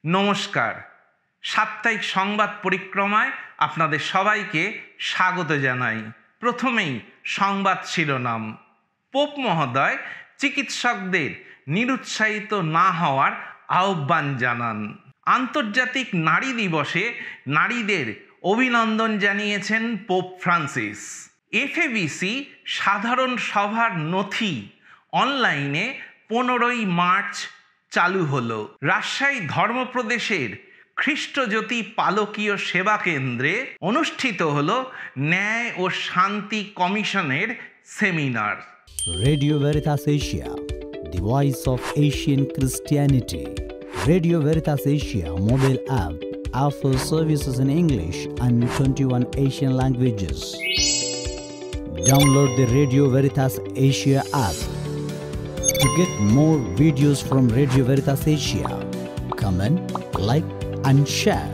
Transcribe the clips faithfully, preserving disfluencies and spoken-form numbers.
নমস্কার। সাপ্তাহিক সংবাদ পরিক্রমায় আপনাদের সবাইকে স্বাগত জানাই। প্রথমেই সংবাদ শিরোনাম। পোপ মহোদয় চিকিৎসকদের নিরুৎসাহিত না হওয়ার আহ্বান জানান। আন্তর্জাতিক নারী দিবসে নারীদের অভিনন্দন জানিয়েছেন পোপ ফ্রান্সিস। এফএবিসি সাধারণ সভার নথি অনলাইনে পনেরোই মার্চ চালু হলো। রাজশাহী ধর্মপ্রদেশের খ্রিস্টজ্যোতি পালকীয় সেবা কেন্দ্রে অনুষ্ঠিত হলো ন্যায় ও শান্তি কমিশনের seminar. Radio Veritas Asia, the voice of Asian Christianity. Radio Veritas Asia mobile app offers services in English and twenty-one Asian languages. Download the Radio Veritas Asia app. To get more videos from Radio Veritas Asia, comment, like and share.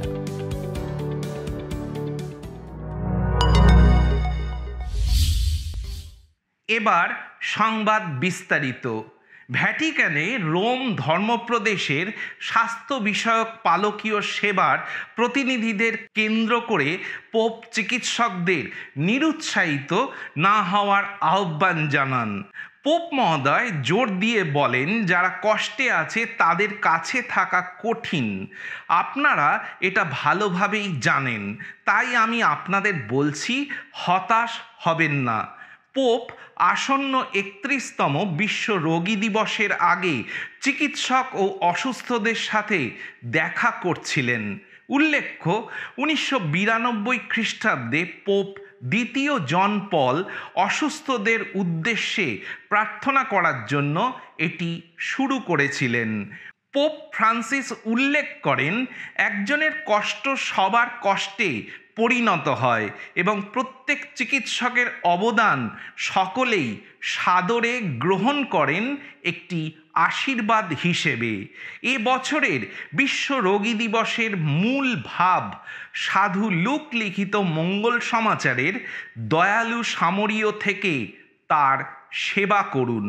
এবার সংবাদ বিস্তারিত। ভ্যাটিকানে Rome ধর্মপ্রদেশের স্বাস্থ্য বিষয়ক পালকীয় সেবার প্রতিনিধিদের কেন্দ্র করে pope চিকিৎসকদের নিরুৎসাহিত না হওয়ার আহ্বান জানান। পোপ মহোদয় জোর দিয়ে বলেন, যারা কষ্টে আছে তাদের কাছে থাকা কঠিন। আপনারা এটা ভালোভাবেই জানেন, তাই আমি আপনাদের বলছি, হতাশ হবেন না। পোপ আসন্ন একত্রিশতম বিশ্ব রোগী দিবসের আগে চিকিৎসক ও অসুস্থদের সাথে দেখা করছিলেন। উল্লেখ্য, উনিশশো বিরানব্বই খ্রিস্টাব্দে পোপ দ্বিতীয় জন পল অসুস্থদের উদ্দেশ্যে প্রার্থনা করার জন্য এটি শুরু করেছিলেন। পোপ ফ্রান্সিস উল্লেখ করেন, একজনের কষ্ট সবার কষ্টে পরিণত হয় এবং প্রত্যেক চিকিৎসকের অবদান সকলেই সাদরে গ্রহণ করেন একটি আশীর্বাদ হিসেবে। এ বছরের বিশ্ব রোগী দিবসের মূল ভাব সাধু লুক লিখিত মঙ্গল সমাচারের দয়ালু সামরীয় থেকে তার সেবা করুন।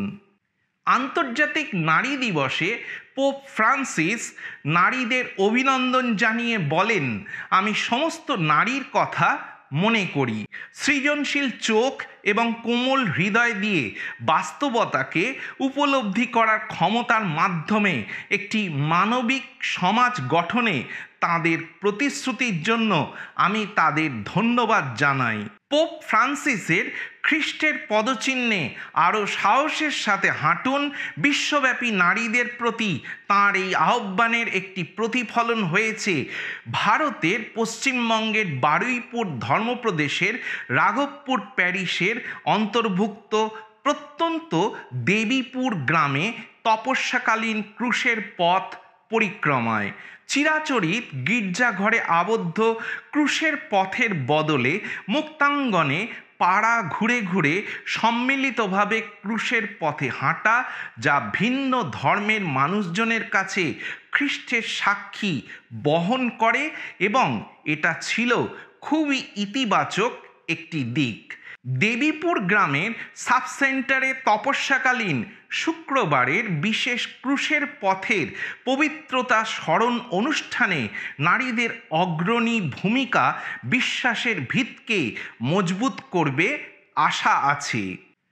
আন্তর্জাতিক নারী দিবসে পোপ ফ্রান্সিস নারীদের অভিনন্দন জানিয়ে বলেন, আমি সমস্ত নারীর কথা মনে করি। সৃজনশীল চোখ এবং কোমল হৃদয় দিয়ে বাস্তবতাকে উপলব্ধি করার ক্ষমতার মাধ্যমে একটি মানবিক সমাজ গঠনে তাদের প্রতিশ্রুতির জন্য আমি তাদের ধন্যবাদ জানাই। পোপ ফ্রান্সিসের খ্রিস্টের পদচিহ্নে আরও সাহসের সাথে হাঁটুন বিশ্বব্যাপী নারীদের প্রতি তাঁর এই আহ্বানের একটি প্রতিফলন হয়েছে ভারতের পশ্চিমবঙ্গের বারুইপুর ধর্মপ্রদেশের রাঘবপুর প্যারিসের অন্তর্ভুক্ত প্রত্যন্ত দেবীপুর গ্রামে তপস্যাকালীন ক্রুশের পথ পরিক্রমায়। চিরাচরিত গির্জাঘরে আবদ্ধ ক্রুশের পথের বদলে মুক্তাঙ্গনে পাড়া ঘুরে ঘুরে সম্মিলিতভাবে ক্রুশের পথে হাঁটা, যা ভিন্ন ধর্মের মানুষজনের কাছে খ্রিস্টের সাক্ষী বহন করে, এবং এটা ছিল খুবই ইতিবাচক একটি দিক। দেবীপুর গ্রামের সাব সেন্টারে তপস্যাকালীন শুক্রবারের বিশেষ ক্রুশের পথের পবিত্রতা স্মরণ অনুষ্ঠানে নারীদের অগ্রণী ভূমিকা বিশ্বাসের ভিতকে মজবুত করবে আশা আছে।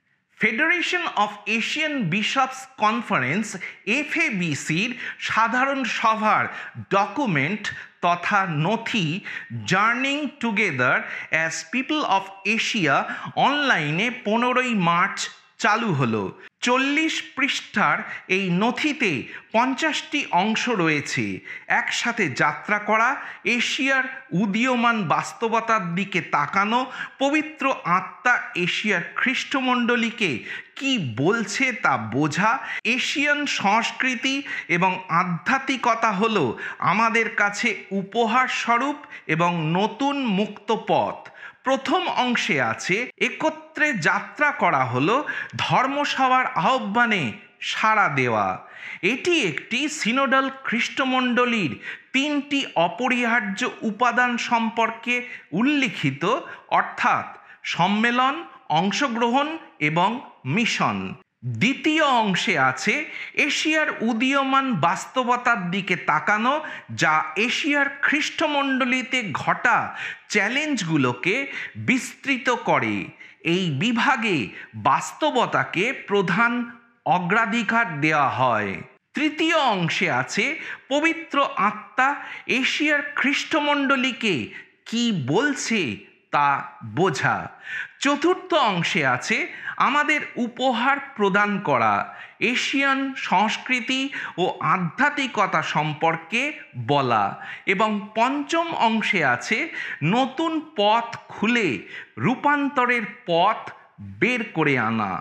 Federation of Asian bishops conference এফএবিসির সাধারণ সভার ডকুমেন্ট তথা নথি journeying together as people of Asia অনলাইনে পনেরোই মার্চ চালু হলো। চল্লিশ পৃষ্ঠার এই নথিতে পঞ্চাশটি অংশ রয়েছে। একসাথে যাত্রা করা, এশিয়ার উদীয়মান বাস্তবতার দিকে তাকানো, পবিত্র আত্মা এশিয়ার খ্রিস্টমণ্ডলীকে কি বলছে তা বোঝা, এশিয়ান সংস্কৃতি এবং আধ্যাত্মিকতা হলো আমাদের কাছে উপহার স্বরূপ এবং নতুন মুক্ত পথ। প্রথম অংশে আছে একত্রে যাত্রা করা হলো ধর্মসভার আহ্বানে সাড়া দেওয়া। এটি একটি সিনোডাল খ্রিস্টমণ্ডলীর তিনটি অপরিহার্য উপাদান সম্পর্কে উল্লিখিত, অর্থাৎ সম্মেলন, অংশগ্রহণ এবং মিশন। দ্বিতীয় অংশে আছে এশিয়ার উদীয়মান বাস্তবতার দিকে তাকানো, যা এশিয়ার খ্রিস্টমণ্ডলীতে ঘটা চ্যালেঞ্জগুলোকে বিস্তৃত করে। এই বিভাগে বাস্তবতাকে প্রধান অগ্রাধিকার দেওয়া হয়। তৃতীয় অংশে আছে পবিত্র আত্মা এশিয়ার খ্রিস্টমণ্ডলীকে কি বলছে তা বোঝা। চতুর্থ অংশে আছে আমাদের উপহার প্রদান করা, এশিয়ান সংস্কৃতি ও আধ্যাত্মিকতা সম্পর্কে বলা। এবং পঞ্চম অংশে আছে নতুন পথ খুলে রূপান্তরের পথ বের করে আনা।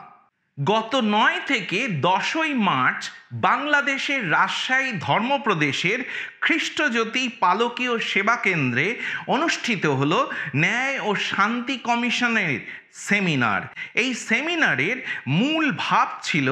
গত নয় থেকে দশই মার্চ বাংলাদেশের রাজশাহী ধর্মপ্রদেশের খ্রিস্টজ্যোতি পালকীয় সেবা কেন্দ্রে অনুষ্ঠিত হল ন্যায় ও শান্তি কমিশনের সেমিনার। এই সেমিনারের মূল ভাব ছিল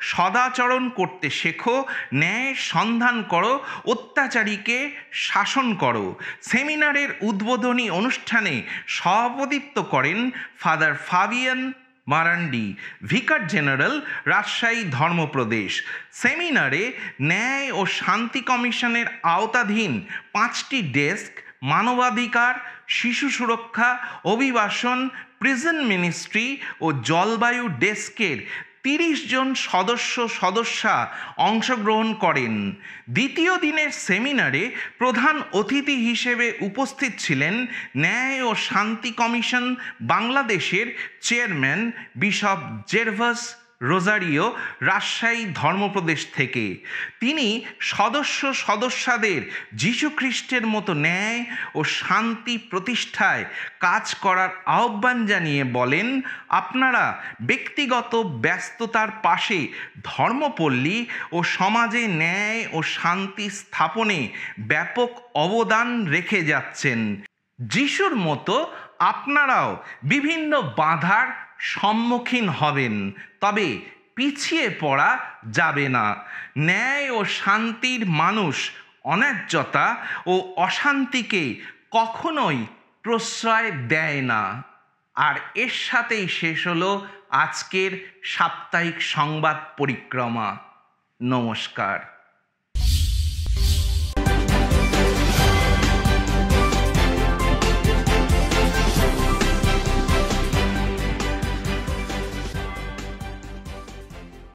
সদাচরণ করতে শেখো, ন্যায়ের সন্ধান করো, অত্যাচারীকে শাসন করো। সেমিনারের উদ্বোধনী অনুষ্ঠানে সভাপতিত্ব করেন father Fabian Marandi, vicar general, Rajshahi ধর্মপ্রদেশ। সেমিনারে ন্যায় ও শান্তি কমিশনের আওতাধীন পাঁচটি ডেস্ক, মানবাধিকার, শিশু সুরক্ষা, অভিবাসন, প্রিজন মিনিস্ট্রি ও জলবায়ু ডেস্কের তিরিশ জন সদস্য সদস্যা অংশগ্রহণ করেন। দ্বিতীয় দিনের সেমিনারে প্রধান অতিথি হিসেবে উপস্থিত ছিলেন ন্যায় ও শান্তি কমিশন বাংলাদেশের চেয়ারম্যান বিশপ জেরভাস রোজারিও, রাজশাহী ধর্মপ্রদেশ থেকে। তিনি সদস্য সদস্যদের যীশুখ্রিস্টের মতো ন্যায় ও শান্তি প্রতিষ্ঠায় কাজ করার আহ্বান জানিয়ে বলেন, আপনারা ব্যক্তিগত ব্যস্ততার পাশে ধর্মপল্লী ও সমাজে ন্যায় ও শান্তি স্থাপনে ব্যাপক অবদান রেখে যাচ্ছেন। যিশুর মতো আপনারাও বিভিন্ন বাধার সম্মুখীন হবেন, তবে পিছিয়ে পড়া যাবে না। ন্যায় ও শান্তির মানুষ অন্যায্যতা ও অশান্তিকে কখনোই প্রশ্রয় দেয় না। আর এর সাথেই শেষ হলো আজকের সাপ্তাহিক সংবাদ পরিক্রমা। নমস্কার।